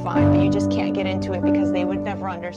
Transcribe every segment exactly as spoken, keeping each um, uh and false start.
fine, but you just can't get into it because they would never understand.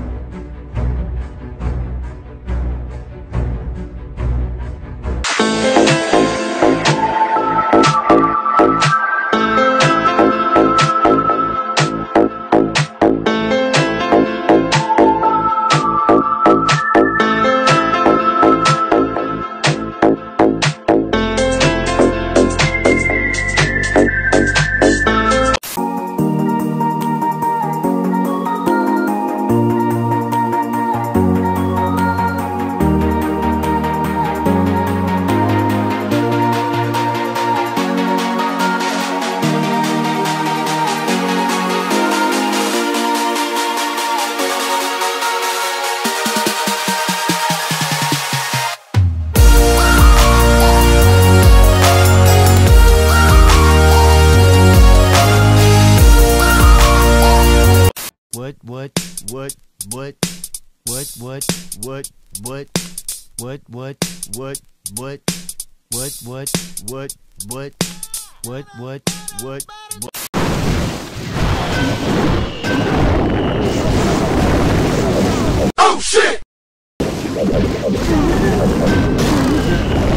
What, what, what, what, what, what, what, what, what, what, what, what, what, what, what, what, what, what, what, what. Oh shit!